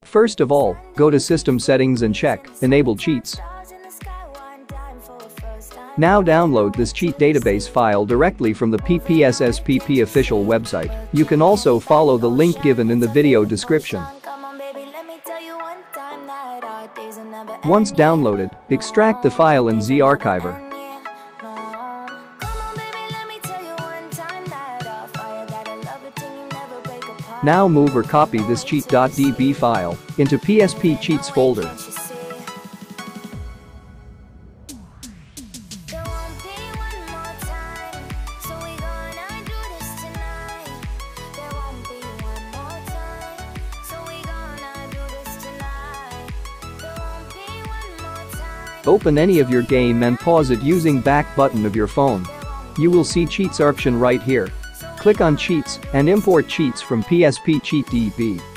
First of all, go to System Settings and check Enable Cheats. Now download this cheat database file directly from the PPSSPP official website. You can also follow the link given in the video description. Once downloaded, extract the file in Z-Archiver. Now move or copy this cheat.db file into PSP Cheats folder. Open any of your game and pause it using back button of your phone. You will see Cheats option right here. Click on Cheats and import Cheats from PSP Cheatdb.